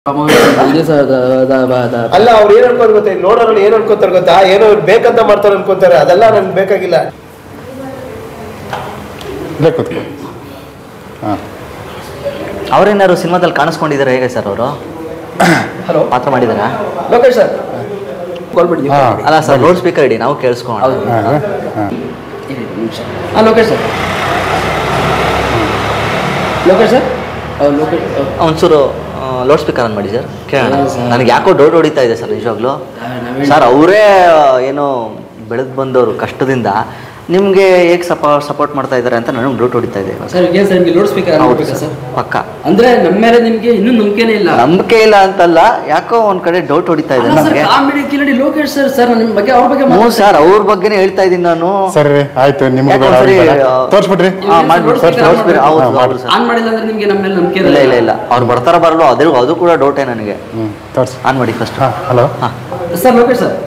ಅಲ್ಲ ಅವ್ರು ಏನ್ ಅನ್ಕೋದ್ ಗೊತ್ತಾ, ನೋಡೋರು ಏನ್ ಅನ್ಕೋತಾರೆ ಗೊತ್ತಾ, ಏನೋ ಬೇಕಂತ ಮಾಡ್ತಾರೆ ಅನ್ಕೋತಾರೆ. ಅದೆಲ್ಲ ನನ್ಗೆ ಬೇಕಾಗಿಲ್ಲ. ಅವ್ರೇನಾದ್ರು ಸಿನಿಮಾದಲ್ಲಿ ಕಾಣಿಸ್ಕೊಂಡಿದ್ದಾರೆ ಹೇಗೆ ಸರ್ ಅವರು? ಹಲೋ, ಪಾತ್ರ ಮಾಡಿದಾರಾ? ಲೋಕೇಶ್ ಸರ್ ಅಲ್ಲ ಸರ್, ಲೌಡ್ ಸ್ಪೀಕರ್ ಇಡಿ, ನಾವು ಕೇಳಿಸ್ಕೊಳ್ಳೋಣ. ಲೋಕೇಶ್ ಸರ್, ಲೋಕೇಶ್ ಸರ್, ಒಂಚೂರು ಲೌಡ್ ಸ್ಪೀಕರ್ ಆನ್ ಮಾಡಿ ಸರ್, ಕೇಳೋಣ. ನನಗೆ ಯಾಕೋ ಡೌಟ್ ಹೊಡಿತಾ ಇದೆ ಸರ್ ನಿಜವಾಗ್ಲೂ. ಸರ್ ಅವರೇ ಏನೋ ಬೆಳೆದು ಬಂದವರು ಕಷ್ಟದಿಂದ ನಿಮಗೆ ಹೇಗೆ ಸಪೋರ್ಟ್ ಮಾಡ್ತಾ ಇದ್ದಾರೆ ಅಂತ ನನಗೆ ಡೌಟ್ ಹೊಡಿತಾ ಇದೆ ಸರ್. ಏನು ಸರ್, ನಿಮಗೆ ಲೌಡ್ ಸ್ಪೀಕರ್ ಆಗಬೇಕಾ ಸರ್? ಪಕ್ಕ. ಅಂದ್ರೆ ನಮ್ಮ ಮೇಲೆ ನಿಮಗೆ ಇನ್ನೂ ನಂಬಿಕೆನೇ ಇಲ್ಲ? ನಂಬಿಕೆ ಇಲ್ಲ ಅಂತಲ್ಲ, ಯಾಕೋ ಒಂದ್ ಕಡೆ ಡೌಟ್ ಹೊಡಿತಾ ಇದೆ ನನಗೆ. Comedy Khiladi Lokesh sir, sir ನಿಮ್ಮ ಬಗ್ಗೆ ಅವ್ರ ಬಗ್ಗೆ ಹ್ಞೂ ಸರ್, ಅವ್ರ ಬಗ್ಗೆನೇ ಹೇಳ್ತಾ ಇದ್ದೀನಿ ನಾನು. ಸರಿ ಆಯ್ತು, ನಿಮ್ಗೆ ತೋರಿಸ್ಬಿಟ್ರಿ ಆನ್ ಮಾಡಿಲ್ಲ ಅಂದ್ರೆ ನಿಮಗೆ ನಮ್ಮ ಮೇಲೆ ನಂಬಿಕೆ ಇಲ್ಲ. ಇಲ್ಲ ಇಲ್ಲ, ಅವ್ರು ಬರ್ತಾರ ಬರಲ್ಲ ಅದು ಕೂಡ ಡೌಟೇ ನನಗೆ. ಆನ್ ಮಾಡಿ first. Hello sir, Lokesh sir.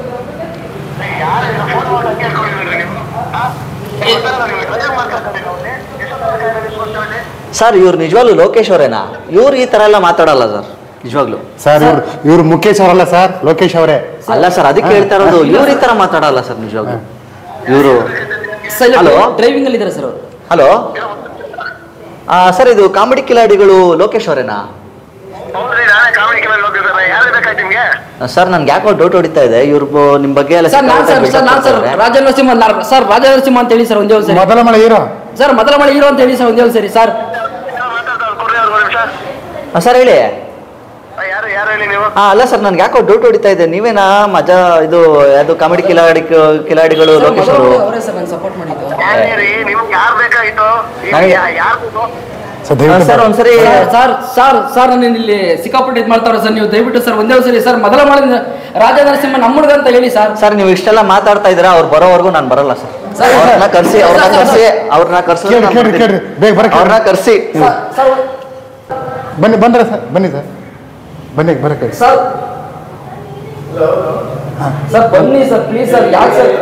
Sir ಇವ್ರು ನಿಜವಾಗ್ಲೂ ಲೋಕೇಶ್ ಅವರೇನಾ? ಇವ್ರು ಈ ತರ ಎಲ್ಲ ಮಾತಾಡಲ್ಲ ಸರ್ ನಿಜವಾಗ್ಲು. ಸರ್ ಇವ್ರು ಮುಖೇಶ್ ಅವರಲ್ಲ ಸರ್, ಲೋಕೇಶ್ ಅವರೇ. ಅಲ್ಲ ಸರ್, ಅದಕ್ಕೆ ಹೇಳ್ತಾ ಇರೋದು, ಇವ್ರು ಈ ತರ ಮಾತಾಡಲ್ಲ ಸರ್ ನಿಜವಾಗ್ಲು. ಇವರು ಹಲೋ, ಡ್ರೈವಿಂಗ್ ಅಲ್ಲಿ ಇದ್ದಾರೆ ಸರ್ ಅವರು. ಹಲೋ ಸರ್, ಇದು ಕಾಮಿಡಿ ಕಿಲಾಡಿಗಳು ಲೋಕೇಶ್ ಅವರೇನಾ? ಸರ್ ನನ್ಗೆ ಯಾಕೋ ಡೌಟ್ ಹೊಡಿತಾ ಇದೆ, ಇವ್ರು ನಿಮ್ ಬಗ್ಗೆ ಎಲ್ಲ. ರಾಜ ನರಸಿಂಹ ಸರ್, ರಾಜ ನರಸಿಂಹ ಅಂತ ಹೇಳಿ ಸರ್ ಒಂದೇ ಸರಿ. ಮೊದಲ ಮಳೆ ಹೀರೋ ಸರ್, ಮೊದಲ ಮಳೆ ಹೀರೋ ಅಂತ ಹೇಳಿ ಸರ್ ಒಂದೇ ಸರಿ ಸರ್. ಸರ್ ಹೇಳಿ. ಅಲ್ಲ ಸರ್, ನನ್ಗೆ ಯಾಕೋ ಡೌಟ್ ಹೊಡಿತಾ ಇದೆ, ನೀವೇನಾ ಮಜಾ ಇದು ಯಾವ್ದು ಕಾಮಿಡಿ ಕಿಲಾಡಿಗಳು ಲೋಕೇಶ್ ಅವರು? ಅವರೇ ಸರ್ ನಂಗೆ ಸಪೋರ್ಟ್ ಮಾಡಿದ್ದು. ಸರ್ ಒಂದ್ಸರಿ ಸರ್ ನಾನು ಇಲ್ಲಿ ಸಿಕ್ಕಾಪಟ್ಟೆ ಇದು ಮಾಡ್ತಾರ ಸರ್, ನೀವು ದಯವಿಟ್ಟು ಸರ್ ಒಂದೇ ಸರಿ ಸರ್ ಮೊದಲ ಮಾಡಿದ ರಾಜ ನರಸಿಂಹ ನಮ್ಮುಡ್ಗ ಅಂತ ಹೇಳಿ ಸರ್. ಸರ್ ನೀವು ಇಷ್ಟೆಲ್ಲ ಮಾತಾಡ್ತಾ ಇದ್ದೀರಾ, ಅವ್ರು ಬರೋವರೆಗೂ ನಾನು ಬರಲ್ಲ ಸರ್. ಅವ್ರನ್ನ ಕರ್ಸಿ ಬನ್ನಿ. ಬಂದ್ರ ಸರ್, ಬನ್ನಿ ಸರ್, ಬನ್ನಿ ಬರಕ್ಕೆ ಸರ್. ಸರ್ ಬನ್ನಿ ಸರ್, ಪ್ಲೀಸ್ ಸರ್. ಯಾಕೆ ಸರ್?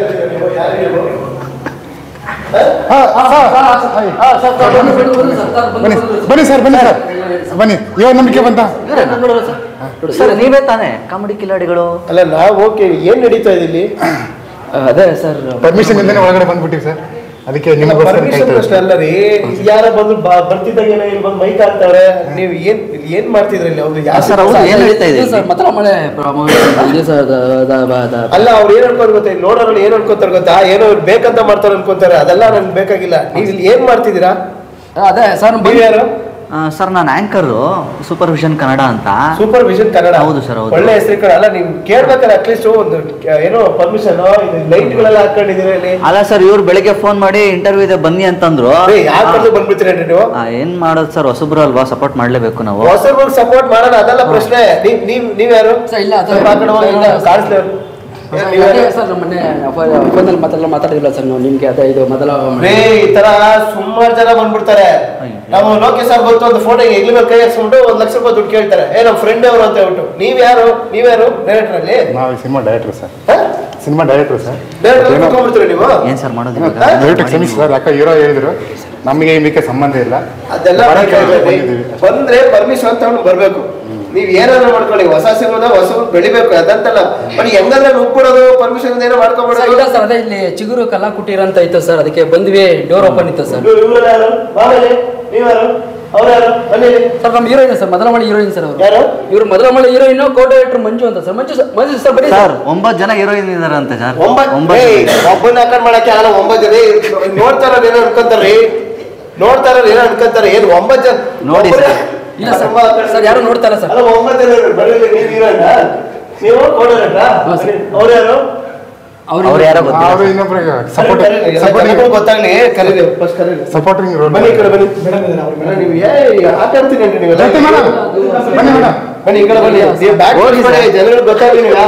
ಬನ್ನಿ ಸರ್, ಬನ್ನಿ ಸರ್, ಬನ್ನಿ. ಇವಾಗ ನಂಬಿಕೆ ಬಂತ ಸರ್? ನೀವೇ ತಾನೇ ಕಾಮಿಡಿ ಕಿಲಾಡಿಗಳು? ಅಲ್ಲ ನಾವು ಓಕೆ, ಏನ್ ನಡೀತಾ ಇದೆ ಇಲ್ಲಿ? ಅದೇ ಸರ್, ಪರ್ಮಿಷನ್ ಇಂದನೇ ಒಳಗಡೆ ಬಂದ್ಬಿಟ್ಟಿವಿ ಸರ್, ಅದಕ್ಕೆ ಪರ್ಮಿಷನ್ ಅಷ್ಟೇ ಅಲ್ಲ ರೀ. ಯಾರ ಬಂದು ಬರ್ತಿದ್ದಾಗ ಇಲ್ಲಿ ಬಂದು ಮೈಕ್ ಹಾಕ್ತಾರೆ, ನೀವು ಏನ್ ಮಾಡ್ತಿದ್ರಿ ಇಲ್ಲಿ? ಅವ್ರು ಏನ್ ಹೇಳ್ತಾ ಇದೆ ಸರ್? ಮೊದಲ ಮಳೆ ಅಲ್ಲ, ಅವ್ರು ಏನ್ ಅನ್ಕೋದ್ ಗೊತ್ತಾ, ನೋಡೋರು ಏನ್ ಅನ್ಕೋತಾರೆ ಗೊತ್ತಾ, ಏನೋ ಬೇಕಂತ ಮಾಡ್ತಾರೆ ಅನ್ಕೋತಾರೆ. ಅದೆಲ್ಲ ನನ್ಗೆ ಬೇಕಾಗಿಲ್ಲ. ನೀವು ಇಲ್ಲಿ ಏನ್ ಮಾಡ್ತಿದ್ದೀರಾ? ಅದೇ ಸರ್. ಯಾರು ಸರ್? ನಾನು ಆಂಕರ್ ಸೂಪರ್ ವಿಷನ್ ಕನ್ನಡ ಅಂತ. Super vision Kannada? ಹೌದು ಸರ್, ಹೌದು. ಒಳ್ಳೆ ಹೆಸರು ಕನ್ನಡ. ಅಲ್ಲ, ನೀವು ಕೇಳ್ಬೇಕಾದ್ರೆ ಅಟ್ಲೀಸ್ಟ್ ಒಂದು ಏನೋ ಪರ್ಮಿಷನ್, ಲೈಟ್ ಗಳೆಲ್ಲ ಹಾಕೊಂಡಿದ್ದೀರಾ ಇಲ್ಲಿ? ಅಲ್ಲ ಸರ್, ಇವ್ರು ಬೆಳಿಗ್ಗೆ ಫೋನ್ ಮಾಡಿ ಇಂಟರ್ವ್ಯೂ ಇದೆ ಬನ್ನಿ ಅಂತಂದ್ರು. ಯಾರು ಬಂದ್ಬಿಡ್ತೀರಿ ನೀವು? ಏನ್ ಮಾಡೋದು ಸರ್, ಹೊಸಬ್ರು ಅಲ್ವಾ, ಸಪೋರ್ಟ್ ಮಾಡ್ಲೇಬೇಕು ನಾವು. ಹೊಸಬ್ರಿಗೆ ಸಪೋರ್ಟ್ ಮಾಡೋಣ, ಅದಲ್ಲ ಪ್ರಶ್ನೆ. ನೀವ್ ಯಾರು? ಇಲ್ಲ ಕಾಣಿಸ್ಲಿ. ಸರ್ ಮೊನ್ನೆ ಫೋನಲ್ಲಿ ಮಾತಾಡಿಲ್ಲ ಸರ್ ನಾವು ನಿಮ್ಗೆ. ಅದೇ ಇದು ಮೊದಲ ಈ ತರ ಸುಮಾರು ಜನ ಬಂದ್ಬಿಡ್ತಾರೆ. ನಾವು ಲೋಕೇಶ್ ಸರ್ ಗೊತ್ತು ಅಂತ ಫೋಟೋ ಎಗ್ಲಿ ಮೇಲೆ ಕೈ ಹಾಕ್ಸ್ಬಿಟ್ಟು ₹1,00,000 ದುಡ್ಡು ಕೇಳ್ತಾರೆ. ನಮ್ಮ ಫ್ರೆಂಡ್ ಅವರು ಅಂತ ಹೇಳ್ಬಿಟ್ಟು. ನೀವ್ಯಾರು ಡೈರೆಕ್ಟರ್ ಅಲ್ಲಿ? ನಾವು cinema director sir. Cinema director sir. Director ನೀವು ಏನ್ ಸರ್ ಮಾಡೋದು? ಸರ್ ಯಾಕೆ ಹೀರೋ ಹೇಳಿದ್ರು, ನಮಗೆ ಇದಕ್ಕೆ ಸಂಬಂಧ ಇಲ್ಲ. ಅದೆಲ್ಲ ಬಂದ್ರೆ ಪರ್ಮಿಷನ್ ತಗೊಂಡು ಬರ್ಬೇಕು. ನೀವ್ ಏನಾದ್ರು ಮಾಡ್ಕೊಳ್ಳಿ, ಹೊಸ ಸಿನಿಮಾದ ಹೊಸ ಬೆಳಿಬೇಕು, ಅದಂತಲ್ಲ. ಬಟ್ ಹೆಂಗಂದ್ರೆ ಉಪ್ಪಿಡೋದು ಪರ್ಮಿಷನ್ ಏನೋ ಮಾಡ್ಕೊಬಿಡೋದು. ಇಲ್ಲ ಸರ್, ಅದೇ ಇಲ್ಲಿ ಚಿಗುರು ಕಲಾ ಕುಟೀರ ಅಂತ ಇತ್ತು ಸರ್, ಅದಕ್ಕೆ ಬಂದ್ವಿ. ಡೋರ್ ಓಪನ್ ಇತ್ತು ಸರ್. ಸರ್ ನಮ್ಮ ಹೀರೋಯಿನ್ ಸರ್, ಮೊದಲ ಮಳೆ ಹೀರೋಯಿನ್ ಸರ್ ಅವರು. ಇವ್ರು ಮೊದಲ ಮಳೆ ಹೀರೋಯಿನ್, ಕೋ ಡೈರೆಕ್ಟರ್ ಮಂಜು ಅಂತ ಸರ್. ಮಂಜು ಸರ್ ಬರೀ ಸರ್ 9 ಜನ ಹೀರೋಯಿನ್ ಇದಾರೆ ಅಂತ ಸರ್. ಒಬ್ಬನ ಹಾಕೊಂಡ್ ಮಾಡಕ್ಕೆ ಆಗಲ್ಲ. 9 ಜನ ನೋಡ್ತಾರ ಏನೋ ಅನ್ಕೊಂತಾರ್ರಿ, ಏನೋ ಅನ್ಕೊಂತಾರೆ. ಏನು 9 ಜನ ನೋಡಿ ಸರ್? ಇಲ್ಲ ಸರ್, ಯಾರು ನೋಡ್ತಾರ ಸರ್? 9 ಜನ ನೀವು ಅವ್ರು ಯಾರು? ಅವ್ರು ಯಾರೋ ಗೊತ್ತಾಗ್ಲಿ. Supporting roll. ಬನ್ನಿ ಈ ಕಡೆ ಬನ್ನಿ. ನೀವು ಆಟಾಡ್ತೀನಿ ನೀವೆಲ್ಲ. ಬನ್ನಿ ಈ ಕಡೆ ಬನ್ನಿ. ಜನರಿಗೆ ಗೊತ್ತಾಗ್ಲಿ ನೀವು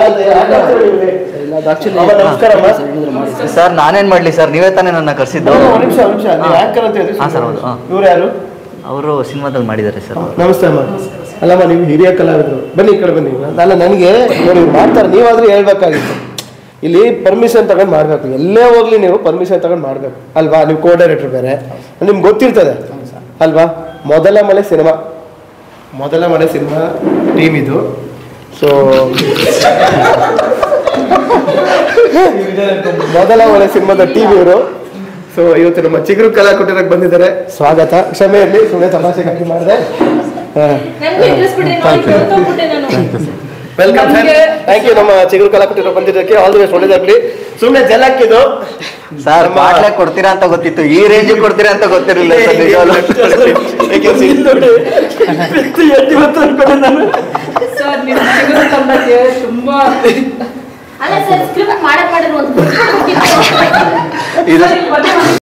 ನಮಸ್ಕಾರ ಸರ್. ನಾನೇನ್ ಮಾಡ್ಲಿ ಸರ್, ನೀವೇ ತಾನೇ ನನ್ನ ಕರ್ಸಿದ್ದು. ನಿಮಿಷ ನೀವು ಆಂಕರ್ ಅಂತ ಹೇಳಿ. ಸರ್ ಹೌದು. ಇವ್ರು ಯಾರು? ಅವರು ಸಿನಿಮಾದಲ್ಲಿ ಮಾಡಿದ್ದಾರೆ ಸರ್. ನಮಸ್ತೆ ಅಮ್ಮ. ಅಲ್ಲಮ್ಮ, ನೀವು ಹಿರಿಯ ಕಲಾವಿದರು. ಬನ್ನಿ ಈ ಕಡೆ ಬನ್ನಿ. ಅಲ್ಲ, ನನಗೆ ನೋಡಿ ಮಾಡ್ತಾರೆ, ನೀವಾದ್ರೂ ಹೇಳ್ಬೇಕಾಗಿತ್ತು. ಇಲ್ಲಿ ಪರ್ಮಿಷನ್ ತಗೊಂಡು ಮಾಡಬೇಕು. ಎಲ್ಲೇ ಹೋಗ್ಲಿ ನೀವು ಪರ್ಮಿಷನ್ ತಗೊಂಡು ಮಾಡಬೇಕು ಅಲ್ವಾ? ನೀವು ಕೋ ಡೈರೆಕ್ಟರ್ ಬೇರೆ, ನಿಮ್ಗೆ ಗೊತ್ತಿರ್ತದೆ ಅಲ್ವಾ? ಮೊದಲ ಮಳೆ ಸಿನಿಮಾ ಮೊದಲ ಮಳೆ ಸಿನಿಮಾ ಟೀಮ್ ಇದು. ಸೊ ಮೊದಲ ಮಳೆ ಸಿನಿಮಾದ ಟೀಮ್ ಇವರು. ಸೊ ಇವತ್ತು ನಮ್ಮ ಚಿಗುರು ಕಲಾಕುಟೀರಕ್ಕೆ ಬಂದಿದ್ದಾರೆ, ಸ್ವಾಗತ. ಕ್ಷಮೆ ಇರಲಿ, ಸುಮ್ಮನೆ ತಮಾಷೆಗಾಗಿ ಮಾಡಿದೆ. Welcome, thank you. ನಮ್ಮ ಚಿಗುರು ಕಲಾಕುಟೀರ ಬಂದಿದ್ದಕ್ಕೆ ಆಲ್ ದಿ ಬೆಸ್ಟ್, ಒಳ್ಳೇದಾಗ್ಲಿ. ಸುಮ್ಮನೆ ಜಲಕ್ಕಿದು ಸರ್ ಬಾಟ್ಲೆ ಕೊಡ್ತೀರಾ ಅಂತ ಗೊತ್ತಿತ್ತು, ಈ ರೇಂಜ್ ಕೊಡ್ತೀರಾ ಅಂತ ಗೊತ್ತಿರಲಿಲ್ಲ ಸರ್. ತುಂಬಾ ಅಲ್ಲ ಸರ್, ಸ್ಕ್ರಿಪ್ಟ್ ಮಾಡಕ್ ಮಾಡಿರೋ ಒಂದು